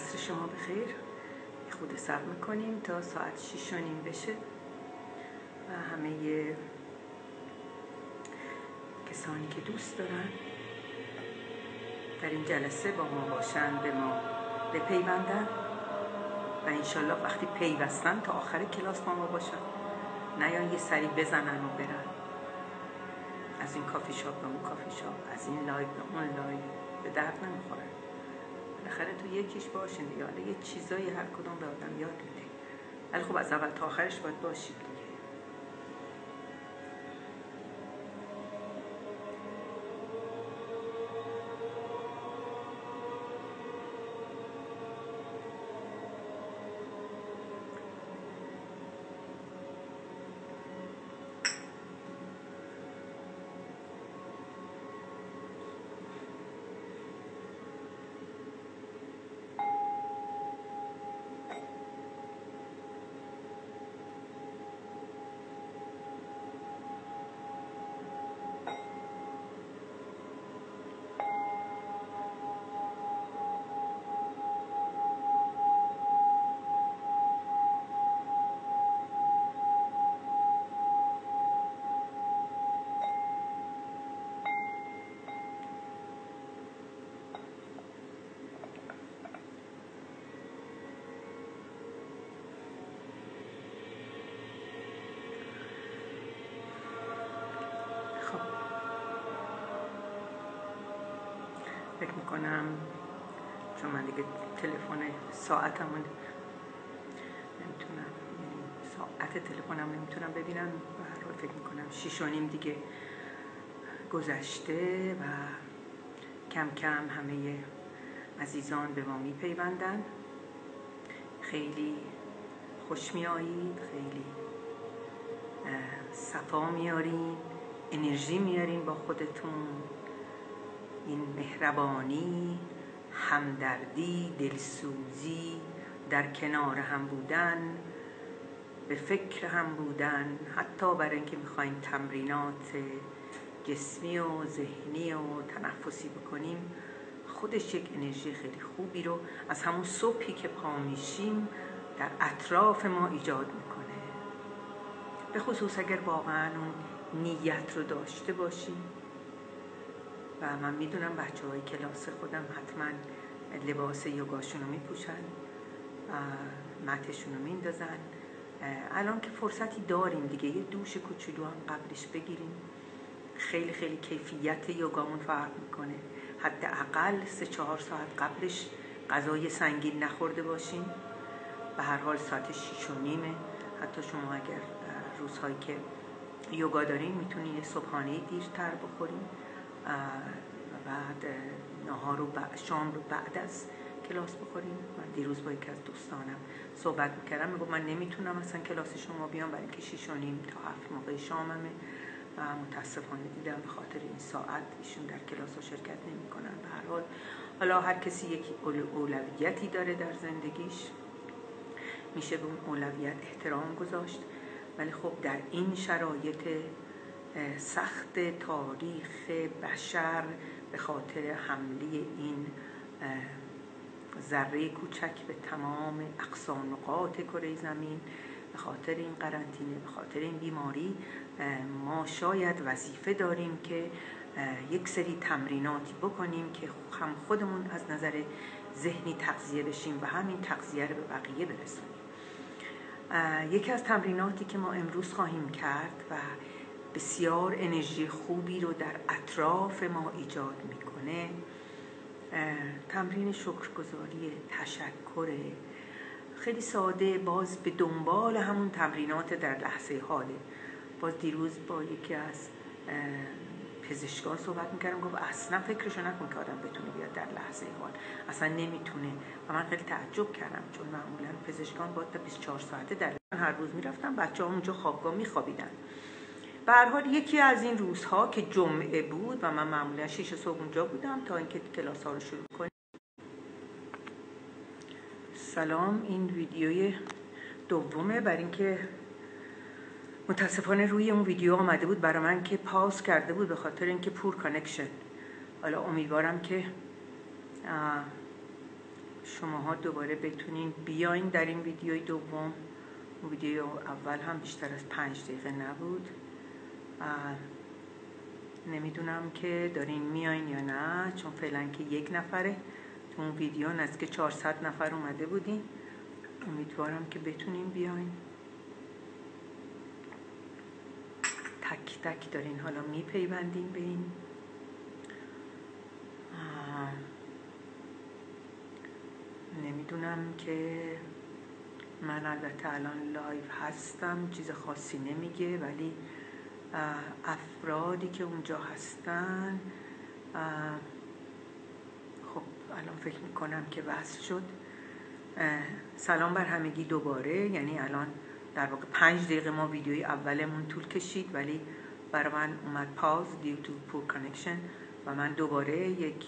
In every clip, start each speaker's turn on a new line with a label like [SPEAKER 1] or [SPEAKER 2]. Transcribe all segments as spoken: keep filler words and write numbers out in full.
[SPEAKER 1] عصر شما بخیر. خود صبر میکنیم تا ساعت شیش و نیم بشه و همه کسانی که دوست دارن در این جلسه با ما باشن به ما بپیوندن و انشالله وقتی پیوستن تا آخر کلاس با ما باشن، نیان یه سری بزنن و برن از این کافی شاپ به اون کافی شاپ، از این لایو به اون لایو، به درد نمیخورن. بالاخره تو یکیش باشین دیگه. حالا یه چیزایی هر کدوم به آدم یاد میده، ولی خب از اول تا آخرش باید باشید دیگه. فکر میکنم چون من دیگه تلفن ساعتمون نمیتونم، یعنی ساعت تلفنم نمیتونم ببینم، به هر حال فکر میکنم شیش و نیم دیگه گذشته و کم کم همه عزیزان به ما میپیوندن. خیلی خوش میایید، خیلی صفا میارین، انرژی میارین با خودتون. این مهربانی، همدردی، دلسوزی، در کنار هم بودن، به فکر هم بودن، حتی برای اینکه میخوایم تمرینات جسمی و ذهنی و تنفسی بکنیم، خودش یک انرژی خیلی خوبی رو از همون صبحی که پا میشیم در اطراف ما ایجاد میکنه. به خصوص اگر واقعا اون نیت رو داشته باشیم. و من میدونم بچه های کلاس خودم حتما لباس یوگاشون رو میپوشن، متشون رو میندازن. الان که فرصتی داریم دیگه، یه دوش کوچولو هم قبلش بگیریم. خیلی خیلی کیفیت یوگامون فرق میکنه. حداقل سه چهار ساعت قبلش غذای سنگین نخورده باشیم. به هر حال ساعت شیش و نیمه. حتی شما اگر روزهایی که یوگا دارین میتونین یه صبحانه دیرتر بخورین و بعد نهار و شام رو بعد از کلاس بخوریم. من دیروز با یکی از دوستانم صحبت میکردم، میگم من نمیتونم اصلا کلاس شما بیام برای اینکه شیش و نیم تا هفت موقع شاممه و متاسفانه دیدم به خاطر این ساعت ایشون در کلاس ها شرکت نمیکنن. به هر حال حالا هر کسی یک اولویتی داره در زندگیش، میشه به اون اولویت احترام گذاشت. ولی خب در این شرایط سخت تاریخ بشر به خاطر حمله این ذره کوچک به تمام اقصا نقاط کره زمین، به خاطر این قرنطینه، به خاطر این بیماری، ما شاید وظیفه داریم که یک سری تمریناتی بکنیم که هم خودمون از نظر ذهنی تغذیه بشیم و همین تغذیه رو به بقیه برسونیم. یکی از تمریناتی که ما امروز خواهیم کرد و بسیار انرژی خوبی رو در اطراف ما ایجاد میکنه، تمرین شکرگزاری، تشکر. خیلی ساده، باز به دنبال همون تمرینات در لحظه حاله. باز دیروز با یکی از پزشکان صحبت میکردم، گفت اصلا فکرشو نکن که آدم بتونه بیاد در لحظه حال، اصلا نمیتونه. و من خیلی تعجب کردم، چون معمولا پزشکان باید تا بیست و چهار ساعته در هر روز میرفتن، بچه ها اونجا خوابگاه میخوابیدن. به هر حال یکی از این روزها که جمعه بود و من معمولا شیش صبح اونجا بودم تا اینکه کلاس ها رو شروع کنیم. سلام، این ویدیوی دومه، برای اینکه متاسفانه روی اون ویدیو آمده بود برای من که پاوز کرده بود به خاطر اینکه پور کانکشن. حالا امیدوارم که شماها دوباره بتونین بیاین در این ویدیوی دوم. ویدیو اول هم بیشتر از پنج دقیقه نبود. نمیدونم که دارین میاین یا نه، چون فعلا که یک نفره. تو اون ویدیو نزدیک چهارصد نفر اومده بودین. امیدوارم که بتونین بیاین. تک تک دارین حالا میپیوندین به این. نمیدونم که من البته الان لایو هستم، چیز خاصی نمیگه، ولی افرادی که اونجا هستن خب الان فکر میکنم که وصل شد. سلام بر همگی دوباره. یعنی الان در واقع پنج دقیقه ما ویدیوی اولمون طول کشید، ولی برای من اومد پاوز due to poor connection و من دوباره یک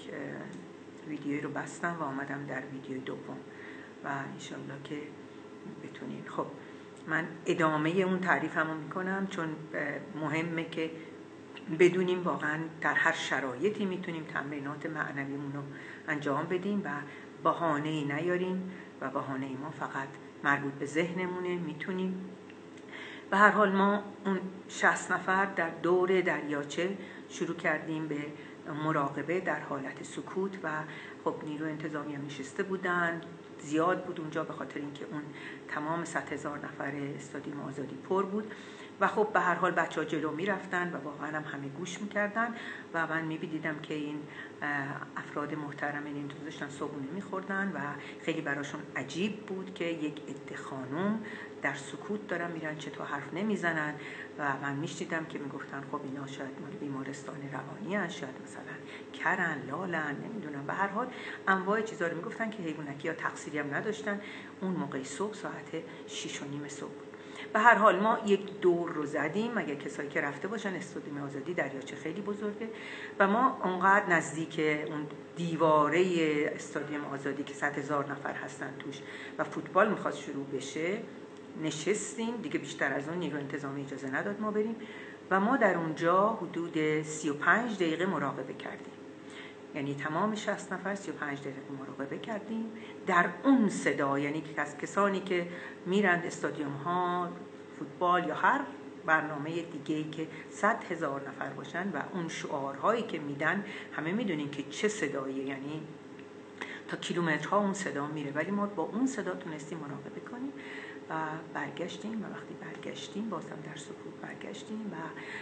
[SPEAKER 1] ویدیوی رو بستم و آمدم در ویدیوی دوم و انشالله که بتونین. خب من ادامه اون تعریفمو میکنم، چون مهمه که بدونیم واقعا در هر شرایطی میتونیم تمرینات معنویمون رو انجام بدیم و بهانه‌ای نیاریم و بهانه ما فقط مربوط به ذهنمونه. میتونیم به هر حال ما اون شصت نفر در دور دریاچه شروع کردیم به مراقبه در حالت سکوت و خب نیرو انتظامی هم نشسته بودن، زیاد بود اونجا به خاطر اینکه اون تمام صد هزار نفر استادیوم آزادی پر بود و خب به هر حال بچه ها جلو می رفتن و واقعا هم همه گوش می کردن و من می دیدم که این افراد محترم این تو داشتن صبحونه می خوردن و خیلی براشون عجیب بود که یک عده خانم در سکوت دارن میرن، چطور حرف نمیزنن و من میشنیدم که میگفتن خب اینا شاید مال بیمارستان روانی هست، شاید مثلا کرن، لالن، نمیدونم. به هر حال انواع چیزا رو میگفتن که حیوانکی ها تقصیری هم نداشتن. اون موقع صبح ساعت شش و نیم صبح بود. به هر حال ما یک دور رو زدیم. اگه کسایی که رفته باشن، استادیوم آزادی دریاچه خیلی بزرگه و ما اونقدر نزدیک اون دیواره استادیوم آزادی که صد هزار نفر هستن توش و فوتبال میخواد شروع بشه نشستیم دیگه. بیشتر از اون نیرو انتظامی اجازه نداد ما بریم و ما در اونجا حدود سی و پنج دقیقه مراقبه کردیم. یعنی تمام شصت نفر سی و پنج دقیقه مراقبه کردیم در اون صدا. یعنی که از کسانی که میرند استادیوم ها فوتبال یا هر برنامه دیگه‌ای که صد هزار نفر باشن و اون شعارهایی که میدن همه میدونین که چه صداییه، یعنی تا کیلومترها اون صدا میره، ولی ما با اون صدا تونستیم مراقبه کنیم و برگشتیم و وقتی برگشتیم بازم در سکوت برگشتیم و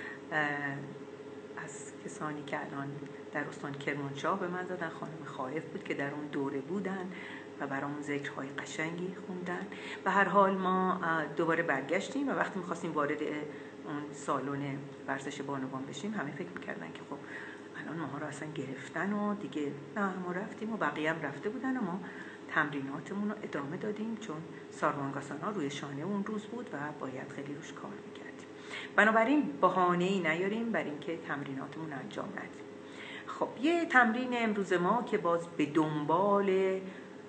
[SPEAKER 1] از کسانی که الان در استان کرمانشاه به من زدن، خانم خائف بود که در اون دوره بودن و برامون ذکرهای قشنگی خوندن. به هر حال ما دوباره برگشتیم و وقتی میخواستیم وارد اون سالن ورزش بانوان بشیم همه فکر میکردن که خب الان ماها رو اصلا گرفتن و دیگه. نه، ما رفتیم و بقیه هم رفته بودن و ما تمریناتمون رو ادامه دادیم، چون ساروانگاسانا روی شانه اون روز بود و باید خیلی روش کار میکردیم. بنابراین بهانه‌ای نیاریم بر اینکه تمریناتمون انجام ندیم. خب یه تمرین امروز ما که باز به دنبال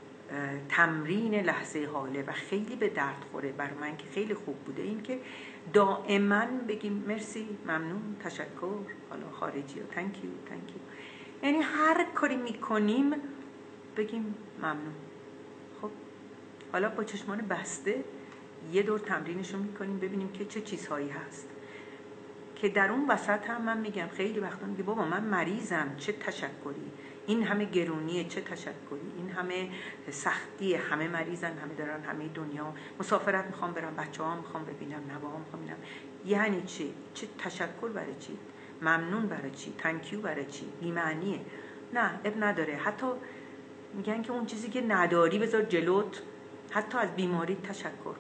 [SPEAKER 1] تمرین لحظه حاله و خیلی به درد خوره برای من که خیلی خوب بوده، این که دائما بگیم مرسی، ممنون، تشکر، حالا خارجی و تانکیو تانکیو. یعنی هر کاری میکنیم بگیم ممنون. خب حالا با چشمان بسته یه دور تمرینشو میکنیم ببینیم که چه چیزهایی هست که در اون وسط هم من میگم خیلی وقتا میگه بابا من مریضم، چه تشکری، این همه گرونیه، چه تشکری، این همه سختیه، همه مریضن، همه دارن، همه دنیا مسافرت میخوام برم، بچه ها میخوام ببینم، نوام میخوام ببینم. یعنی چی؟ چه تشکر برای چی؟ ممنون برای چی؟ تانکیو برای چی؟ بی‌معنیه. نه، اب نداره. حتی میگن که اون چیزی که نداری بذار جلوت، حتی از بیماری تشکر کن.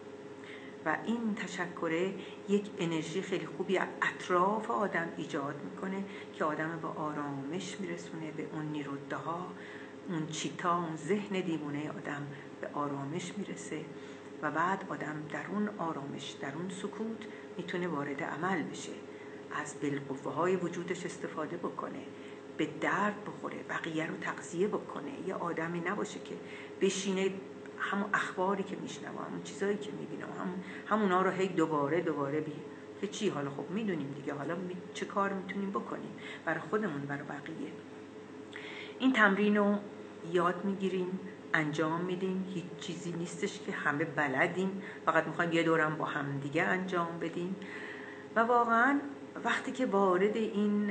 [SPEAKER 1] و این تشکره یک انرژی خیلی خوبی اطراف آدم ایجاد میکنه که آدم با آرامش میرسونه به اون نیروده ها، اون چیتا، اون ذهن دیوانه آدم به آرامش میرسه و بعد آدم در اون آرامش، در اون سکوت میتونه وارد عمل بشه، از بالقوه های وجودش استفاده بکنه، به درد بخوره، بقیه رو تغذیه بکنه. یه آدمی نباشه که بشینه همون اخباری که میشنوه، همون چیزایی که میبینه، همون همونا رو هی دوباره دوباره بی که چی. حالا خب میدونیم دیگه، حالا می... چه کار میتونیم بکنیم برای خودمون، برای بقیه. این تمرین رو یاد میگیریم، انجام میدیم، هیچ چیزی نیستش که همه بلدیم، فقط میخوایم یه دورم با هم دیگه انجام بدیم. و واقعا وقتی که وارد این،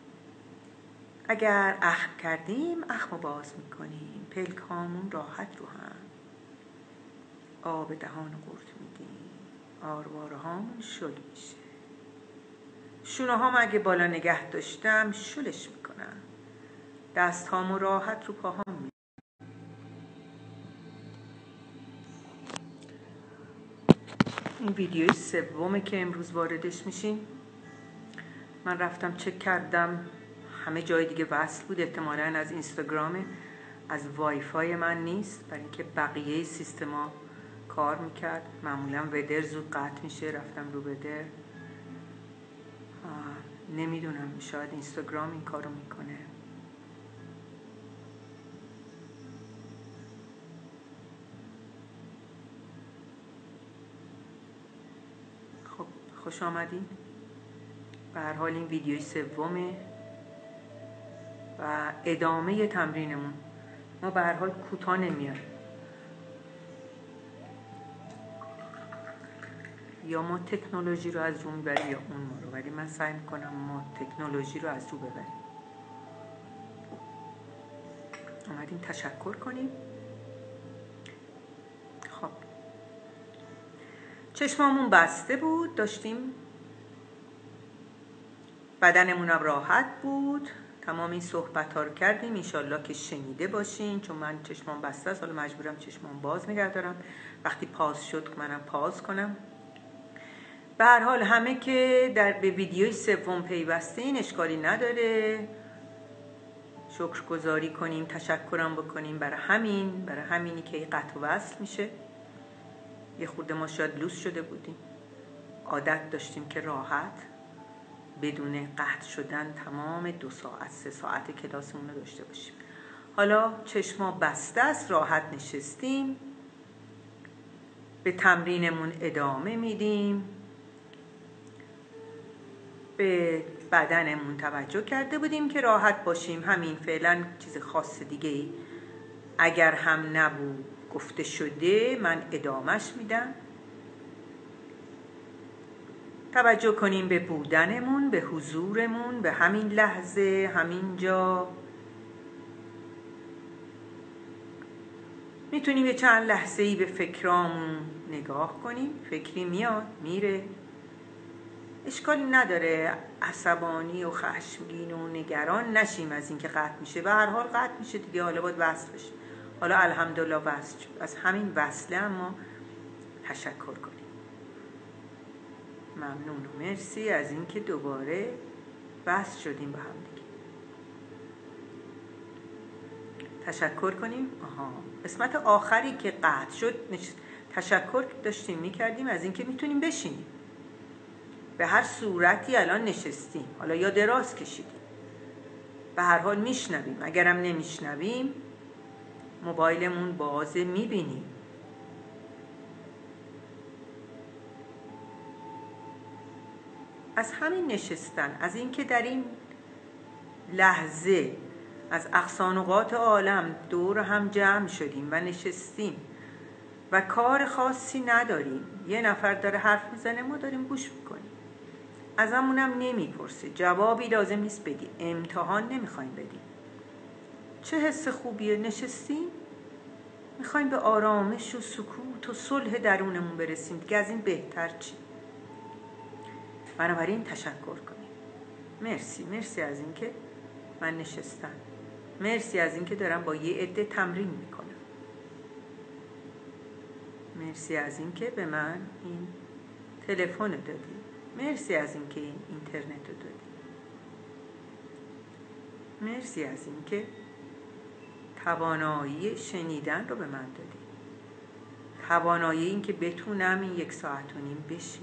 [SPEAKER 1] اگر اخم کردیم اخمو باز میکنیم، پلکامون راحت رو هم، آب دهان قورت میدیم، آرواره هامون شل میشه، شونه هام اگه بالا نگه داشتم شلش میکنم، دست هامو راحت رو پاهام میدیم. این ویدیوی سومه که امروز واردش میشیم. من رفتم چک کردم همه جای دیگه وصل بود، احتمالاً از اینستاگرامه، از وای فای من نیست، برای اینکه بقیه سیستما کار میکرد. معمولا ودر زود قطع میشه، رفتم رو ودر، نمیدونم شاید اینستاگرام این کارو میکنه. خب خوش آمدین. به هر حال این ویدیوی سومه و ادامه تمرینمون. ما به هر حال کوتاه نمیاریم، یا ما تکنولوژی رو از رو میبریم یا اون ما رو، ولی من سعی میکنم ما تکنولوژی رو از رو ببریم. اومدیم تشکر کنیم. خب چشمامون بسته بود، داشتیم، بدنمونم راحت بود، تمام این صحبت ها رو کردیم. انشالله که شنیده باشین، چون من چشمام بسته است، حالا مجبورم چشمام باز نگه دارم. وقتی پاز شد منم پاز کنم. به هر حال همه که در به ویدیوی سوم پیوستین اشکالی نداره، شکرگزاری کنیم، تشکرم بکنیم برای همین، برای همینی که قطع و وصل میشه. یه خورده ما شاید لوس شده بودیم، عادت داشتیم که راحت بدون قطع شدن تمام دو ساعت سه ساعت کلاسمون رو داشته باشیم. حالا چشما بسته است، راحت نشستیم، به تمرینمون ادامه میدیم، به بدنمون توجه کرده بودیم که راحت باشیم. همین فعلا چیز خاص دیگه اگر هم نبود گفته شده، من ادامهش میدم. توجه کنیم به بودنمون، به حضورمون، به همین لحظه، همین جا. میتونیم یه چند لحظه‌ای به فکرامون نگاه کنیم. فکری میاد میره، اشکالی نداره عصبانی و خشمگین و نگران نشیم از اینکه قطع میشه. به هر حال قطع میشه دیگه، حالا باید وصل بشه. حالا الحمدلله وصل شد. از همین وصله اما تشکر کنیم. ممنون و مرسی از اینکه دوباره وصل شدیم به هم دیگه. تشکر کنیم. آها، قسمت آخری که قطع شد تشکر داشتیم میکردیم از اینکه میتونیم بشینیم. به هر صورتی الان نشستیم، حالا یا دراز کشیدیم، به هر حال میشنویم. اگرم نمیشنویم موبایلمون بازه، میبینیم. از همین نشستن، از اینکه در این لحظه از اقصانقاط عالم دور هم جمع شدیم و نشستیم و کار خاصی نداریم، یه نفر داره حرف میزنه، ما داریم گوش میکنیم، ازمونم نمیپرسه، جوابی لازم نیست بدیم، امتحان نمیخوایم بدیم. چه حس خوبیه نشستیم، میخوایم به آرامش و سکوت و صلح درونمون برسیم دیگه. از این بهتر چی؟ بنابراین تشکر کنیم. مرسی، مرسی از اینکه من نشستم، مرسی از اینکه دارم با یه عده تمرین میکنم، مرسی از اینکه به من این تلفن دادی، مرسی از اینکه این اینترنت رو دادی، مرسی از اینکه توانایی شنیدن رو به من دادی، توانایی این که بتونم این یک ساعت و نیم بشینم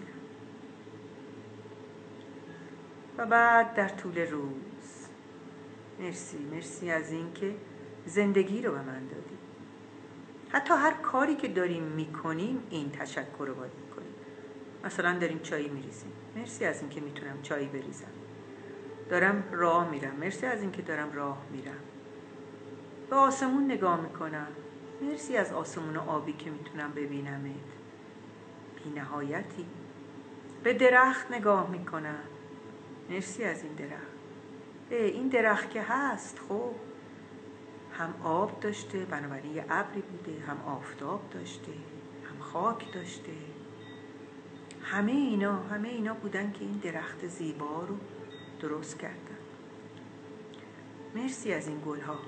[SPEAKER 1] و بعد در طول روز. مرسی، مرسی از اینکه زندگی رو به من دادی. حتی هر کاری که داریم میکنیم این تشکر رو باید میکنیم. مثلا داریم چای میریزیم، مرسی از اینکه میتونم چای بریزم. دارم راه میرم، مرسی از اینکه دارم راه میرم. به آسمون نگاه میکنم. مرسی از آسمون آبی که میتونم ببینمت، بی نهایتی. به درخت نگاه میکنم. مرسی از این درخت. این درخت که هست خب هم آب داشته، بنابراین یه ابری بوده، هم آفتاب داشته، هم خاک داشته. همه اینا همه اینا بودن که این درخت زیبا رو درست کردن. مرسی از این گلها.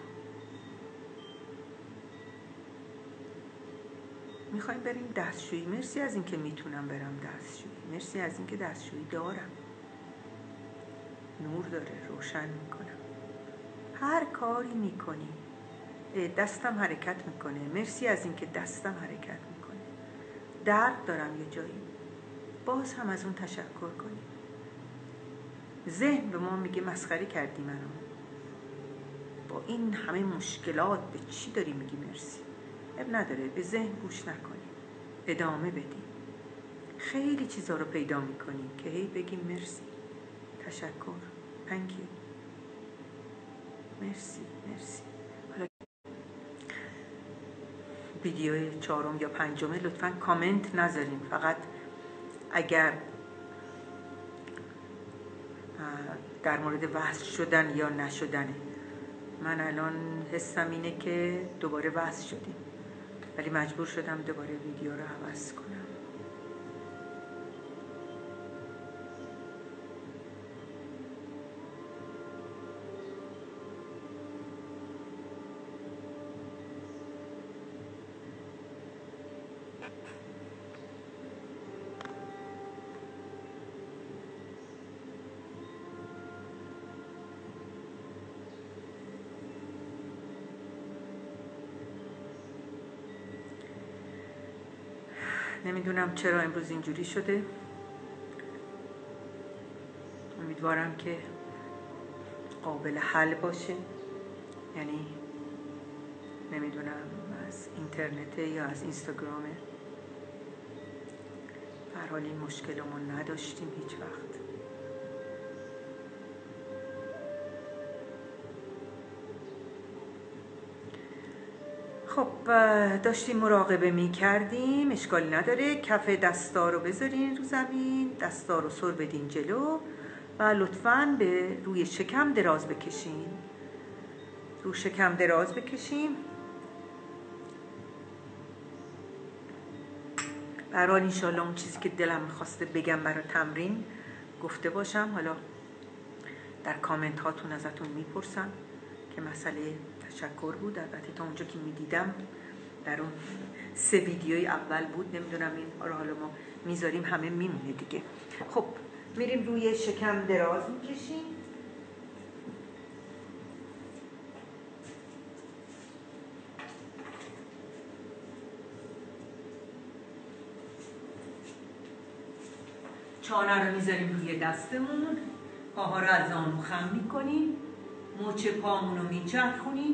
[SPEAKER 1] میخوایم بریم دستشویی. مرسی از این که میتونم برم دستشویی. مرسی از این که دستشویی دارم، نور داره، روشن میکنم. هر کاری میکنی دستم حرکت میکنه. مرسی از این که دستم حرکت میکنه. درد دارم یه جایی، باز هم از اون تشکر کنی. ذهن به ما میگه مسخره کردی منو، با این همه مشکلات به چی داری میگی مرسی؟ اب نداره، به ذهن گوش نکنی، ادامه بدی. خیلی چیزا رو پیدا میکنی که هی بگیم مرسی، تشکر، تhank you، مرسی مرسی. حالا ویدیو چهارم یا پنجمه لطفاً کامنت نذارین، فقط اگر در مورد وصل شدن یا نشدنه. من الان حسم اینه که دوباره وصل شدیم، ولی مجبور شدم دوباره ویدیو رو عوض کنم. نمیدونم چرا امروز اینجوری شده. امیدوارم که قابل حل باشه. یعنی نمیدونم از اینترنته یا از اینستاگرامه. به هر حال این مشکل ما نداشتیم هیچ وقت. خب داشتیم مراقبه می کردیم، اشکالی نداره. کف دستا رو بذارین رو زمین، دستا رو سر بدین جلو و لطفاً به روی شکم دراز بکشین. رو شکم دراز بکشیم. برحال انشالله اون چیزی که دلم میخواسته بگم برای تمرین گفته باشم. حالا در کامنت هاتون ازتون میپرسم که مسئله تشکر بود. البته تا اونجا که میدیدم در اون سه ویدیوی اول بود. نمیدونم این رو حالا ما میذاریم همه میمونه دیگه. خب میریم روی شکم دراز میکشیم. چانه رو میذاریم روی دستمون، پاها رو از زانو خم میکنیم، مچ پامون رو میچرخونیم.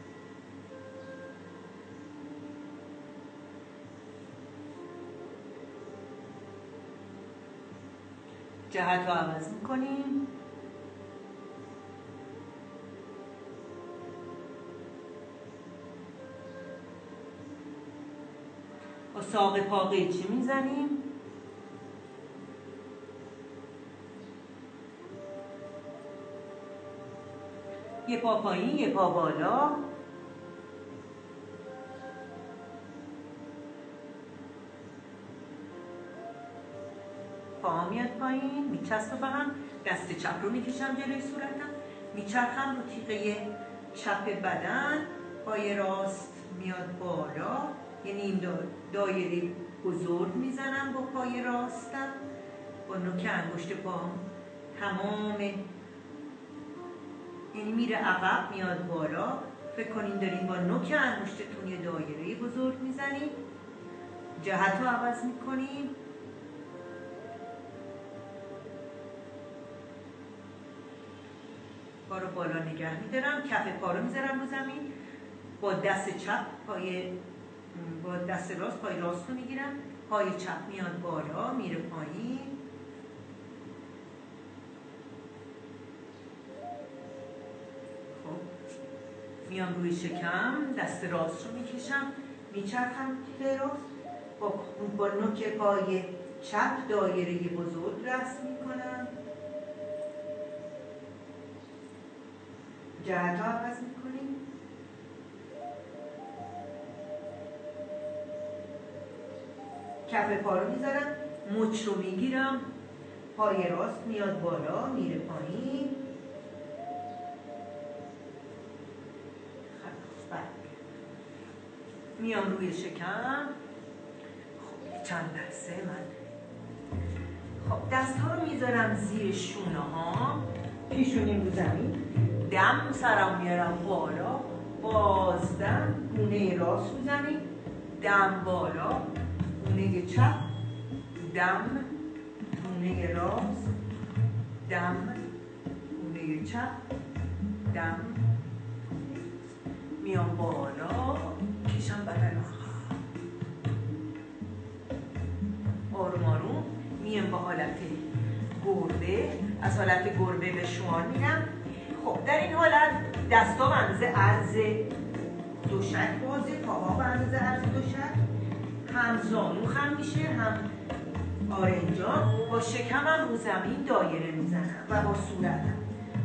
[SPEAKER 1] جهت رو عوض میکنیم. با ساق پا قیچی میزنیم. یه پا پایین، یه پا بالا. پا میاد پایین، میچسبه به هم. دست چپ رو میکشم جلوی صورتم، میچرخم رو تیغه چپ بدن. پای راست میاد بالا، یعنی این دایره بزرگ میزنم با پای راستم. با نوک انگشت پام تمام، یعنی میره عقب میاد بالا. فکر کنین دارین با نوک انگشتتون یه دایره بزرگ میزنین. جهت رو عوض میکنیم. پا رو بالا نگه میدارم، کف پا رو میذارم رو زمین. با دست چپ پای با دست راست پای راست رو میگیرم. پای چپ میاد بالا، میره پایین. میام روی شکم، دست راست رو میکشم، میچرخم که راست، با, با نوک پای چپ دایره بزرگ رسم میکنم، جهت ها عوض میکنیم، کف پا رو میذارم، مچ رو میگیرم، پای راست میاد بالا میره پایین، میام روی شکم. خب چند لحظه من خب دست ها رو میذارم زیر شونه ها، پیشونیم رو زمین، دم سرم میارم بالا، بازدم، گونه راست رو زمین، دم بالا، گونه چپ، دم، گونه راست، دم، گونه چپ، دم، میام بالا، کشم بدن آروم آروم میام با حالت گربه، از حالت گربه به شمار میرم. خب در این حالت دستا به اندازه عرض دوشک بازه، پاها به اندازه عرض دوشک، هم زانو خم میشه هم آرنجان، با شکمم رو زمین دایره میزنم و با صورتم.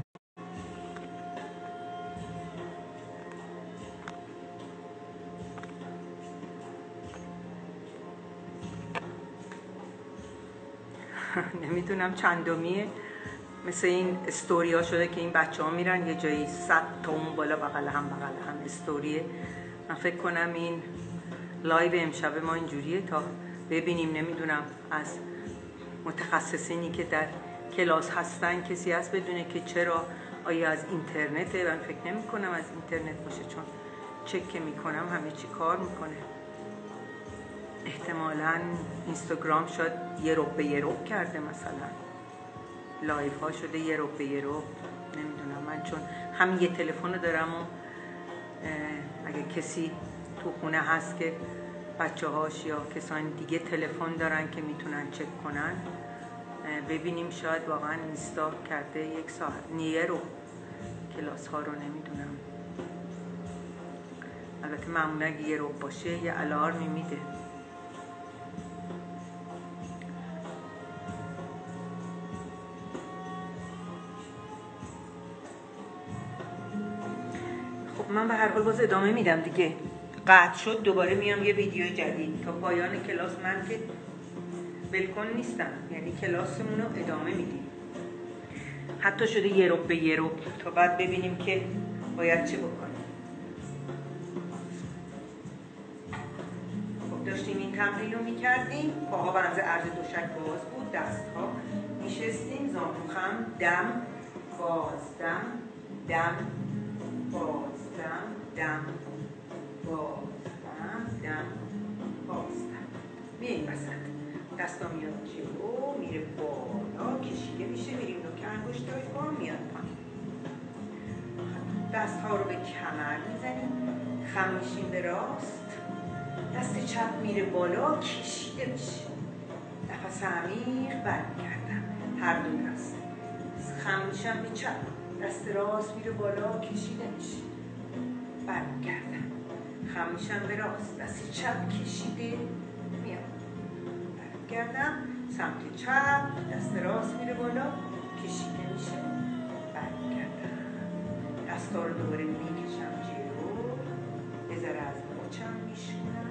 [SPEAKER 1] نمیدونم چندمیه، مثل این استوری ها شده که این بچه ها میرن یه جایی صد تا اون بالا بغل هم بغل هم استوریه. من فکر کنم این لایو امشب ما اینجوریه تا ببینیم. نمیدونم از متخصصینی که در کلاس هستن کسی هست بدونه که چرا، آیا از اینترنته؟ من فکر نمی کنم از اینترنت باشه، چون چک که میکنم همه چی کار میکنه. احتمالاً اینستاگرام شاید یه رب به یه رب کرده، مثلا لایف ها شده یه رب به یه رب. نمیدونم، من چون همین یه تلفن رو دارم و اگه کسی تو خونه هست که بچه هاش یا کسان دیگه تلفن دارن که میتونن چک کنن ببینیم، شاید واقعا اینستا کرده یک ساعت نیه رو کلاس ها رو. نمیدونم، البته معمولا اگه یه رب باشه یه الارمی میده. من به هر حال باز ادامه میدم دیگه. قطع شد دوباره میام یه ویدیو جدید. تا پایان کلاس من که ولکن نیستم، یعنی کلاسمون رو ادامه میدیم، حتی شده یه رب به یه رب، تا بعد ببینیم که باید چه بکنیم. خب داشتیم این تمرین رو میکردیم، پاها به اندازه عرض دوشک باز بود، دست ها میشستیم، زانو خم، دم باز، دم دم باز، دم دم باز، دم دم باز، دم. میاییم وسط، دستا میاد جلو، میره بالا، کشیده میشه، میریم نوک انگشتای پا میاد پایین. دست ها رو به کمر میزنیم، خم میشیم به راست، دست چپ میره بالا، کشیده میشه، نفس عمیق برمیگردم، هر دو دست خم میشم به چپ، دست راست میره بالا، کشیده میشه، برمیگردم، خم میشم به راست، دست چپ کشیده میام، برمیگردم سمت چپ، دست راست میره بالا، کشیده میشه، برمیگردم، دستا رو دوباره میکشم جلو، یه ذره از مچم میشونم،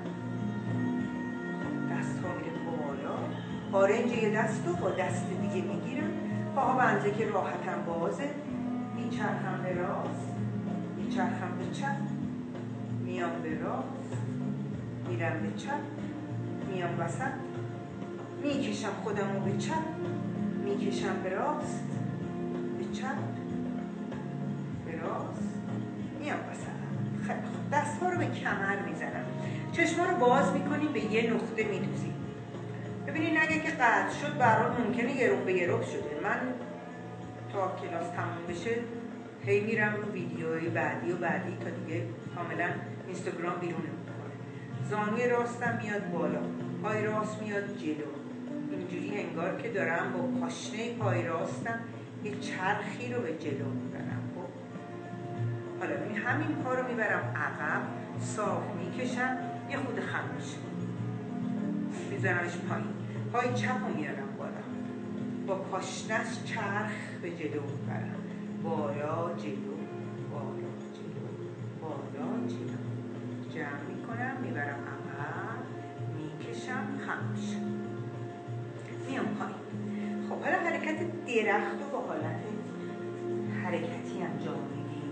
[SPEAKER 1] دست ها میره بالا، آرنج یه دست رو با دست دیگه میگیرم، پاها بنده که راحتم بازه، میچرخم به راست، میچرخم به چپ، میام به راست، میرم به چپ، میام وسط، میکشم خودم رو به چپ، میکشم به راست، به چپ، به راست، میام وسط. خیلی خوب، دست ها رو به کمر میزنم، چشم ها رو باز میکنیم، به یه نقطه میدوزیم. ببینید اگه که قطع شد برای ممکنه یه رب به یه رب شده، من تا کلاس تموم بشه هی میرم رو ویدیوهای بعدی و بعدی تا دیگه کاملا اینستاگرام بیرون نمیکنه. زانوی راستم میاد بالا، پای راست میاد جلو، اینجوری انگار که دارم با پاشنه پای راستم یه چرخی رو به جلو میبرم. خب حالا ببین همین پا رو میبرم عقب، صاف میکشم، یه خود خم میشه، میذارمش پایین. پای چپ رو میارم بالا، با پاشنش چرخ به جلو میبرم، بالا جلو بالا جلو بالا جلو، جمع میکنم میبرم عقب، میکشم، خم میشه، میام پایین. خب حالا حرکت درخت رو با حالت حرکتی انجام میدیم.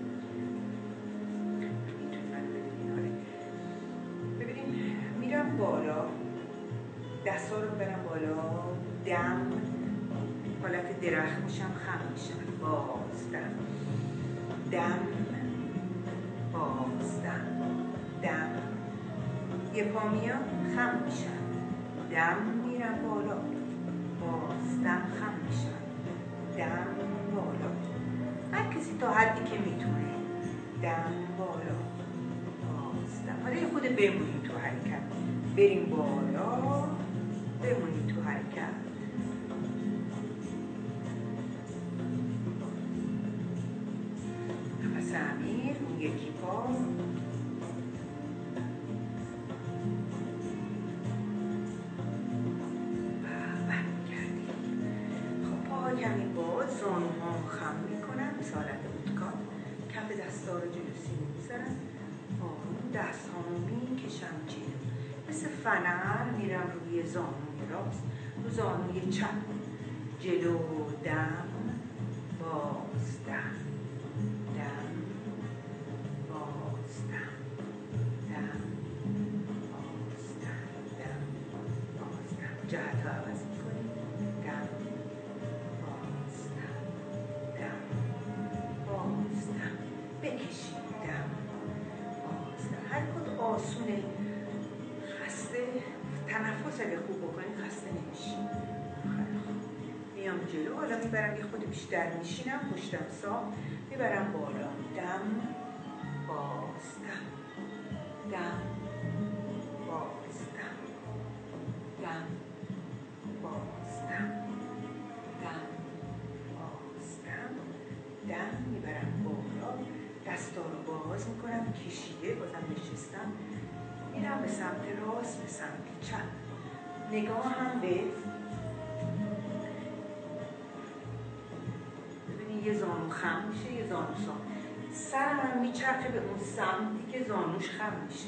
[SPEAKER 1] میتونی من ببینیم. ببینیم میرم بالا، دست ها رو برم بالا، دم حالت درخت میشم، خم میشم، باز دم دم باز دم دم، یه پا میام خم میشم، دم میرم بالا، باز دم خم میشم، دم بالا، هر کسی تا حدی که میتونه، دم بالا باز دم. حالا یه خود بمونیم تو حرکت، بریم بالا بمونیم تو حرکت، نفس عمیق، اون یکی پا کمی باز، زانوهامو خم میکنم مثل حالت اتکا، کف دستا رو جلو سینه میذارم، آروم دستهامو میکشم جلو، مثل فنر میرم روی زانوی راست، رو زانوی چپ، جلو دم باز دم دم باز دم دم باز دم دم باز دم، جهت رو عوض میکنیم، دم بکشیم، دم بازدم. حرکات آسونه، خسته، تنفس اگه خوب بکنیم خسته نمیشیم. میام جلو، حالا میبرم یه خود بیشتر میشینم، پشتم صاف، میبرم بالا، دم بازدم دم بازدم دم بازدم دم بازدم دم، میبرم بالا، دستا رو باز میکنم، کشیده، بازم نشستم، میرم به سمت راست، به سمت چپ، نگاه هم به ببینید یه زانو خم میشه، یه زانو صاف، سرم میچرخه به اون سمتی که زانوش خم میشه.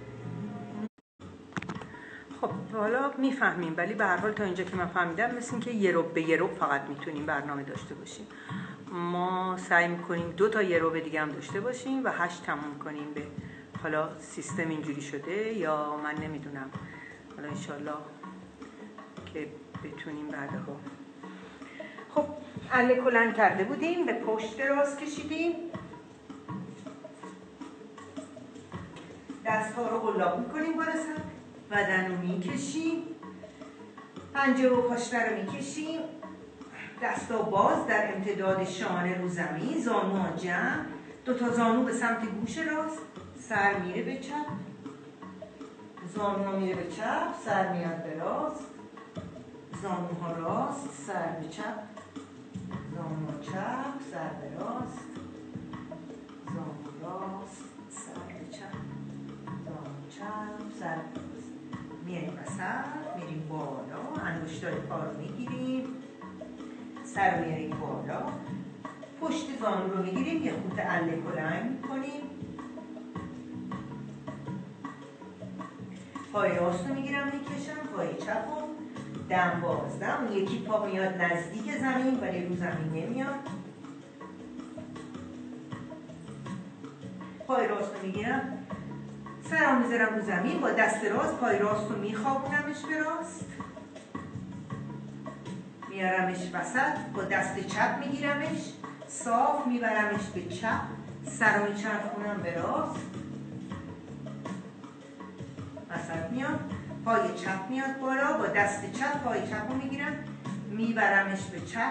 [SPEAKER 1] خب حالا میفهمیم، ولی به هر حال تا اینجا که من فهمیدم مثل این که یه رب به یه رب فقط میتونیم برنامه داشته باشیم. ما سعی میکنیم دو تا یه رب دیگه هم داشته باشیم و هشت تموم کنیم به، حالا سیستم اینجوری شده یا من نمیدونم، حالا انشالله که بتونیم بعدها. خب اله کلنگ کرده بودیم، به پشت دراز کشیدیم، دست ها رو قلاب میکنیم بالا سر، بدن رو میکشیم، پنجه و پاشنه رو میکشیم، دستا باز در امتداد شانه رو زمین، زانو جمع، دوتا زانو به سمت گوش راست، سر میره به چپ، زانو میره به چپ، سر میاد به راست، زانوها راست، سر به چپ، زانو چپ، سر به راست، زانو راست، سر به چپ، زانو چپ، سر به راست، میریم وسط، میریم بالا، انگشتای پا رو میگیریم، سر رو میاریم بالا، پشت زانو رو میگیریم، یه خود اله کلنگ میکنیم، پای راست رو میگیرم میکشم، پای چپ رو دم بازدم، اون یکی پا میاد نزدیک زمین ولی رو زمین نمیاد، پای راست رو میگیرم، سرم میذارم رو زمین، با دست راست پای راست رو میخوابونمش به راست، میارمش وسط، با دست چپ میگیرمش صاف، میبرمش به چپ، سر رو میچرخونم به راست، وسط میام، پای چپ میاد بالا، با دست چپ پای چپ رو میگیرم، میبرمش به چپ،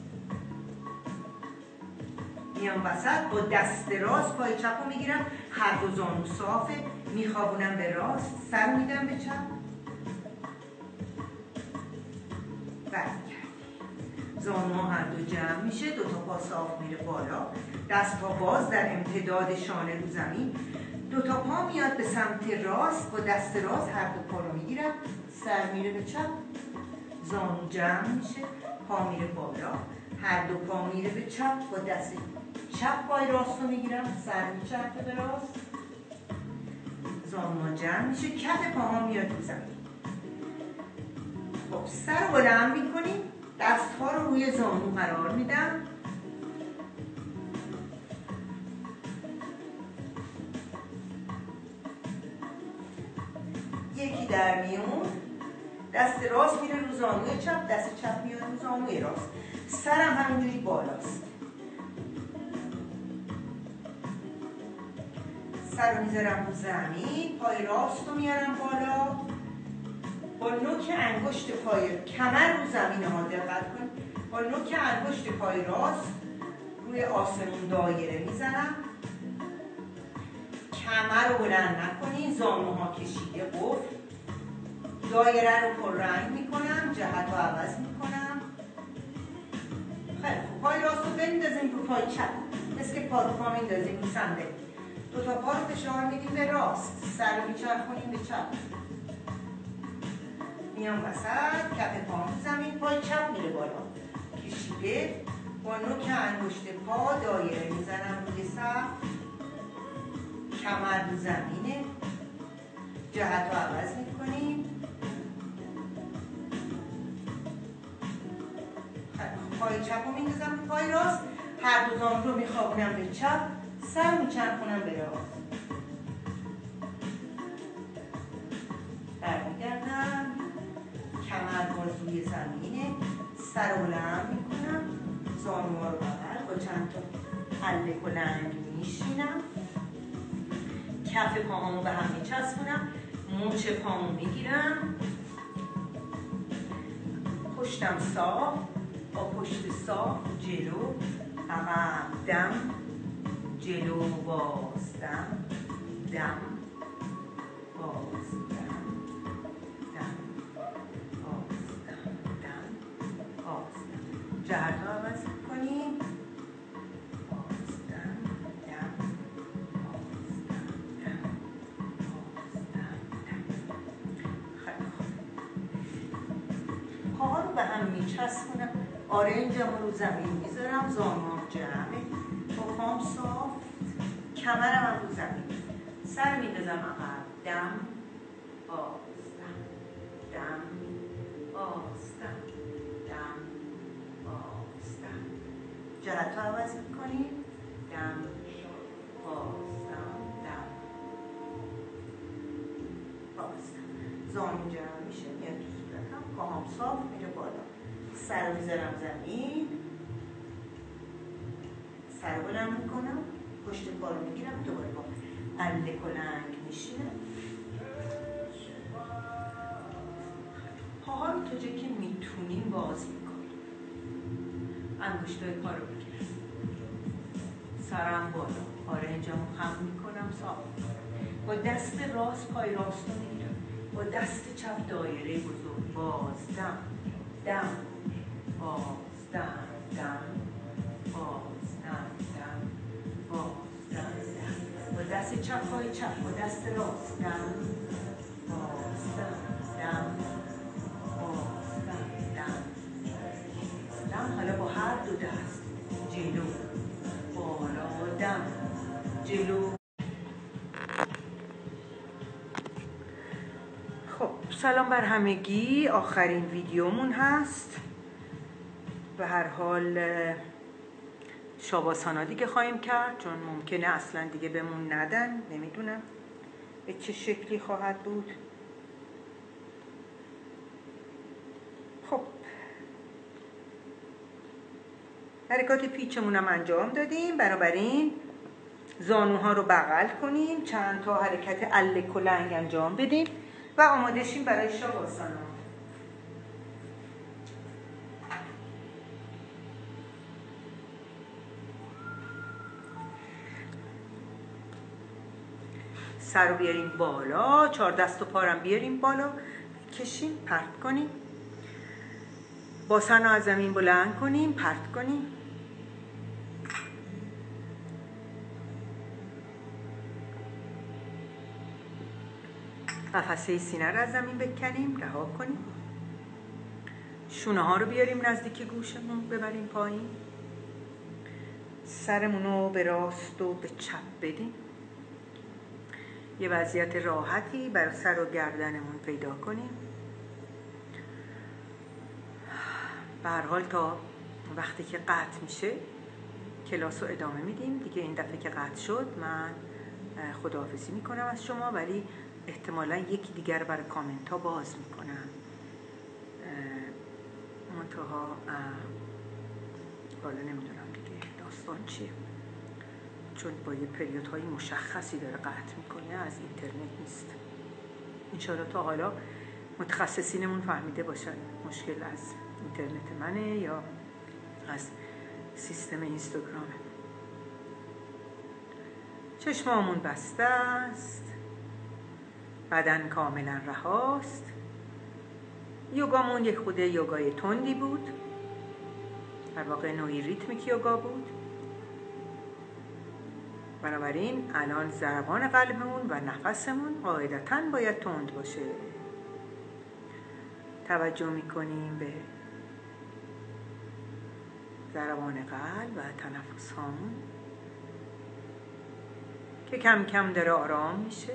[SPEAKER 1] میام وسط، با دست راست پای چپ رو میگیرم، هر دو زانو صافه، میخوابونم به راست، سر میدم به چپ، برمیگردیم. زانوها هر دو جمع میشه، دو تا پا صاف میره بالا، دست پا باز در امتداد شانه رو زمین، دو تا پا میاد به سمت راست، با دست راست هر دو پا رو میگیرم، سر میره به چپ، زانو جمع میشه، پا میره بالا، هر دو پا میره به چپ، با دست چپ پای راست رو میگیرم، سر میچرخه به راست، زانوها جمع میشه، کف پاها میاد رو زمین. خب سر رو بلند میکنیم، دست ها رو روی زانو قرار میدم، یکی در میون، دست راست میره رو زانوی چپ، دست چپ میاد رو زانوی راست، سرم همونجوری بالاست، سر رو میذارم رو زمین، پای راست رو میارم بالا، با نوک انگشت پای کمر رو زمین ها دقت کن، با نوک انگشت پای راست روی آسمون دایره میزنم، کمر رو بلند نکنین، زانوها کشیده قفل، دایره رو پررنگ میکنم، جهت رو عوض میکنم. خیلی خوب، پای راست رو بندازیم رو پای چپ، مثل که پا رو پا میندازیم رو صندلی، دو تا پا رو فشار میدیم به راست، سر رو میچرخونیم به چپ، میام وسط، کف پا رو زمین، پای چپ میره بالا، کشیده، با نوک انگشت پا دایره میزنم روی سقف، کمر رو زمینه، جهت رو عوض میکنیم. پای چپ رو میندازم رو پای راست، هر دو زانو رو میخوابونم به چپ، سر میچرخونم به راست، برمیگردم، کمر باز روی زمینه، سر رو بلند میکنم، زانوها رو بغل با چند تا علک و لنگ میشینم، کف پاهامو به هم میچسبونم، مچ پامو میگیرم، پشتم صاف، با پشت صاف جلو، عقب دم، جلو باز دم، دم باز دم، دم باز دم، دم باز دم، جهت رو عوض کنیم، باز دم، دم باز دم، دم باز دم، دم. خیلی خوب، پاها رو به هم میچسبونم، آرنجم رو زمین میذارم، زانوام جمعه، با پام صاف، کمرم هم رو زمین، سر میندازم عقب، دم باز دم، دم باز دم، دم باز دم، جهت رو عوض میکنیم، دم باز دم، دم باز دم، زانو جمع میشه، میاد تو صورتم، پاهام صاف میره بالا، سر رو میذارم زمین، سر رو بلند میکنم، پشت پا رو میگیرم، دوباره با علک و لنگ میشینم، پاها رو تا جایی که میتونیم باز میکنیم، انگشتای پا رو میگیرم، سرم بالا، آرنجم رو خم میکنم، صاف میکنم، با دست راست پای راست رو میگیرم، با دست چپ دایره بزرگ، باز دم، دم باز دم، دم باز دم، دم باز دم، دم، با دست چپ پای چپ، با دست راست، دم باز دم، دم باز دم، دم دم. حالا با هر دو دست جلو بالا، دم جلو. خب سلام بر همگی، آخرین ویدیومون هست. به هر حال شاباسانا دیگه خواهیم کرد، چون ممکنه اصلا دیگه بهمون ندن، نمیدونم به چه شکلی خواهد بود. خب حرکات پیچمون هم انجام دادیم، بنابراین زانوها رو بغل کنیم، چند تا حرکت علک و لنگ انجام بدیم و آماده شیم برای شاباسانا. سر رو بیاریم بالا، چهار دست و پارم بیاریم بالا، کشیم، پرت کنیم، باسن رو از زمین بلند کنیم، پرت کنیم. قفسه سینه رو از زمین بکنیم، رها کنیم. شونه ها رو بیاریم نزدیک گوشمون، ببریم پایین. سرمون رو به راست و به چپ بدیم. یه وضعیت راحتی بر سر و گردنمون پیدا کنیم. به هر حال تا وقتی که قطع میشه کلاس رو ادامه میدیم. دیگه این دفعه که قطع شد من خداحافظی میکنم از شما، ولی احتمالا یکی دیگر برای کامنت ها باز میکنم. منتها حالا نمیدونم دیگه داستان چیه، چون با یه پریود های مشخصی داره قطع میکنه، از اینترنت نیست. انشاءالله تا حالا متخصصینمون فهمیده باشن مشکل از اینترنت منه یا از سیستم اینستاگرامه. چشمامون بسته است، بدن کاملا رهاست. یوگامون یک خود یوگای تندی بود، در واقع نوعی ریتمیک یوگا بود. بنابراین الان ضربان قلبمون و نفسمون قاعدتاً باید تند باشه. توجه میکنیم به ضربان قلب و تنفس هامون که کم کم داره آرام میشه.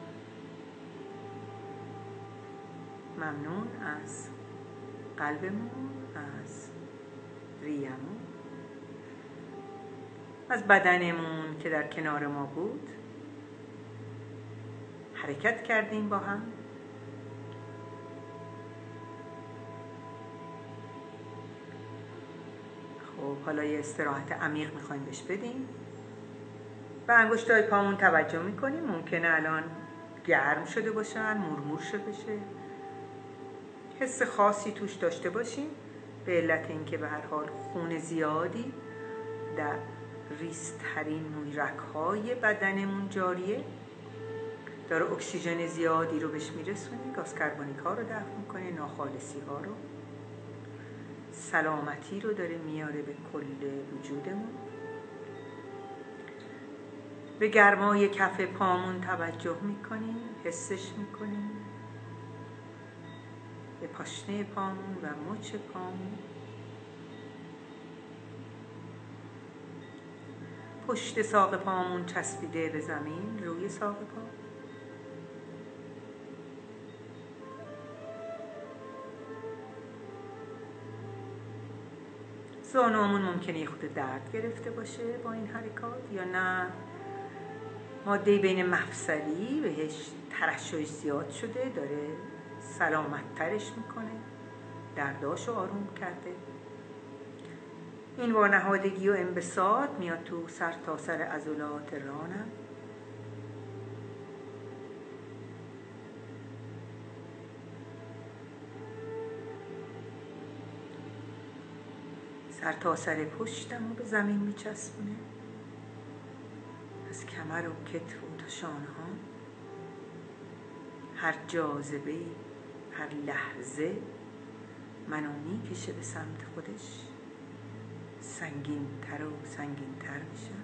[SPEAKER 1] ممنون از قلبمون، از ریمون، از بدنمون که در کنار ما بود. حرکت کردیم با هم. خب حالا یه استراحت عمیق میخوایم بهش بدیم. به انگشتای پامون توجه میکنیم. ممکنه الان گرم شده باشن، مرمور شده بشه، حس خاصی توش داشته باشیم به علت اینکه به هر حال خون زیادی در ریزترین نیرک‌های بدنمون جاریه، داره اکسیژن زیادی رو بهش میرسونه، گاز کربونیک ها رو دفع میکنه، ناخالصی ها رو، سلامتی رو داره میاره به کل وجودمون. به گرمای کف پامون توجه میکنیم، حسش میکنیم، به پاشنه پامون و مچ پامون. پشت ساق پامون چسبیده به زمین، روی ساق پا. زانوامون ممکنه یه خود درد گرفته باشه با این حرکات، یا نه ماده بین مفصلی بهش ترشح زیاد شده، داره سلامت ترش میکنه، درداشو آروم کرده. این وانهادگی و انبساط میاد تو سر تا سر عضلات رانم. سر تا سر پشتم رو به زمین میچسبونه، از کمر و کتف و تا شانه ها. هر جاذبه، هر لحظه منو میکشه به سمت خودش، سنگین تر و سنگین تر میشم.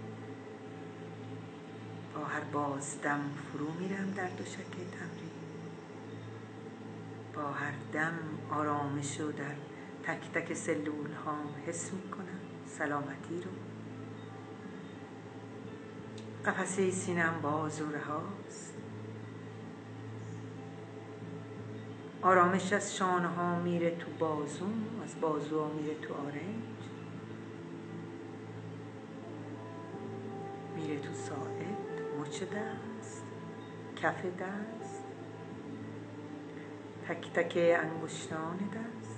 [SPEAKER 1] با هر بازدم فرو میرم در دوشک تمرین. با هر دم آرامش رو در تک تک سلول هام حس میکنم، سلامتی رو. قفسه سینم باز و رهاست. آرامش از شانه ها میره تو بازوم، از بازو ها میره تو آرنج، میره تو ساعد، مچ دست، کف دست، تک تک انگشتان دست.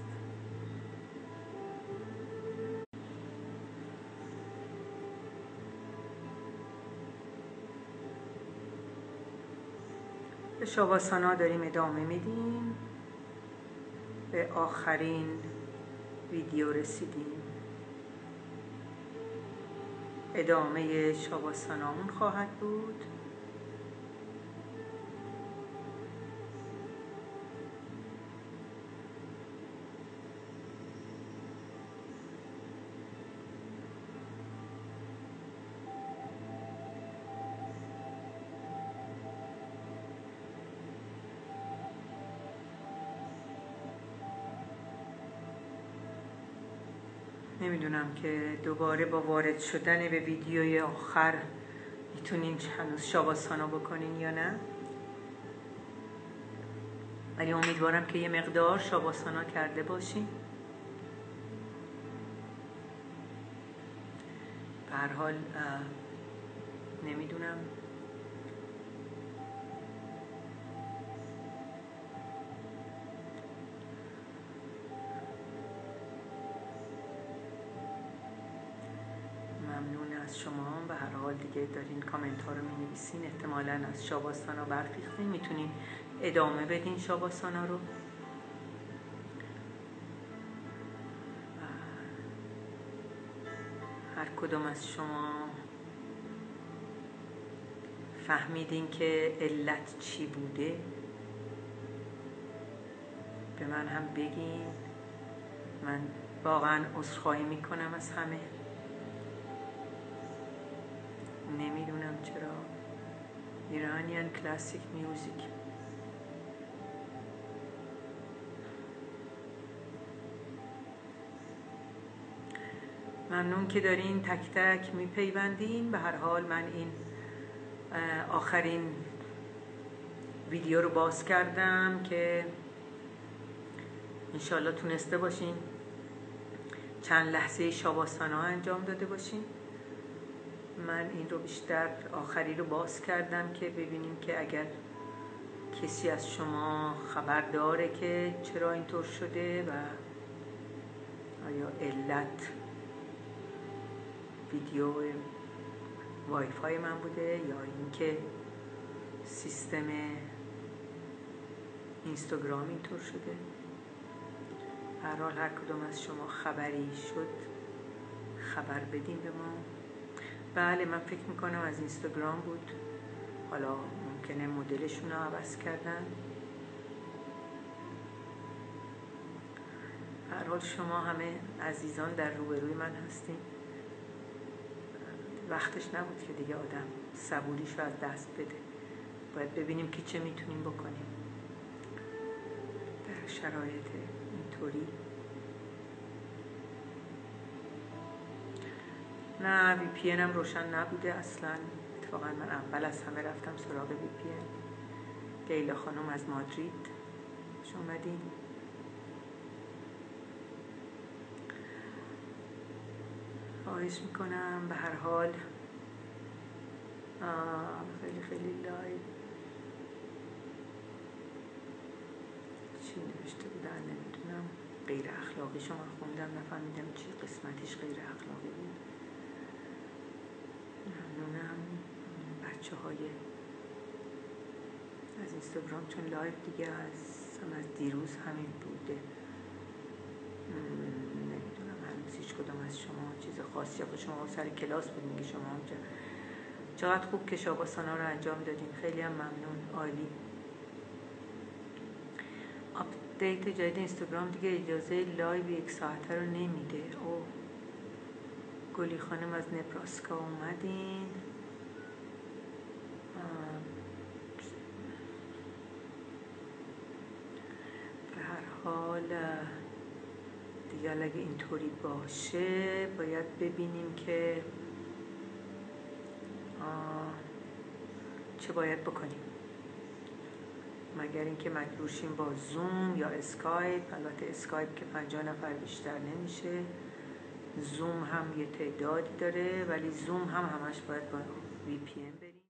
[SPEAKER 1] به شاواسانا داریم ادامه میدیم. به آخرین ویدیو رسیدیم. ادامه شاواسانامون خواهد بود. نمیدونم که دوباره با وارد شدن به ویدیوی آخر میتونین هنوز شاباسانا بکنین یا نه، ولی امیدوارم که یه مقدار شاباسانا کرده باشین. به هر حال نمیدونم ممنون از شما. به هر حال دیگه دارین کامنت ها رو می نویسین، احتمالاً از شاباسانا برخیختین، میتونین ادامه بدین شاباسانا رو. هر کدوم از شما فهمیدین که علت چی بوده به من هم بگین. من واقعا عذرخواهی میکنم از همه. نمیدونم چرا ایرانیان کلاسیک میوزیک. ممنون که دارین تک تک میپیوندین. به هر حال من این آخرین ویدیو رو باز کردم که انشالله تونسته باشین چند لحظه شاباسانا انجام داده باشین. من این رو بیشتر آخری رو باز کردم که ببینیم که اگر کسی از شما خبر داره که چرا اینطور شده و آیا علت ویدیو وای فای من بوده یا اینکه سیستم اینستاگرام اینطور شده. هر حال هر کدوم از شما خبری شد خبر بدین به ما. بله من فکر میکنم از اینستاگرام بود، حالا ممکنه مدلشون رو عوض کردن. هر حال شما همه عزیزان در روبروی من هستین. وقتش نبود که دیگه آدم صبوریش رو از دست بده. باید ببینیم که چه میتونیم بکنیم در شرایط اینطوری. نه وی پی ان هم روشن نبوده اصلا. اتفاقا من اول از همه رفتم سراغ وی پی ان. لیلا خانم از مادرید خوش اومدین. خواهش میکنم. به هر حال خیلی خیلی لایو چی نوشته بودن نمیدونم. غیر اخلاقی شما خوندم نفهمیدم چی قسمتش غیر اخلاقی بود. ممنونم بچه های از اینستاگرام چون لایو دیگه از هم از دیروز همین بوده. نمیدونم هنوز هیچ کدام از شما چیز خاصی خود شما سر کلاس بود میگه شما همجا چقدر خوب که شاباسانا رو انجام دادین. خیلی هم ممنون. عالی. آپدیت جدید اینستاگرام دیگه اجازه لایو یک ساعته رو نمیده. او گلی خانم از نبراسکا اومدین. به هر حال دیگه اگه اینطوری باشه باید ببینیم که چه باید بکنیم، مگر اینکه مجبور شیم با زوم یا اسکایپ. البته اسکایپ که پنجاه نفر بیشتر نمیشه، زوم هم یه تعدادی داره ولی زوم هم همش باید با وی پی ان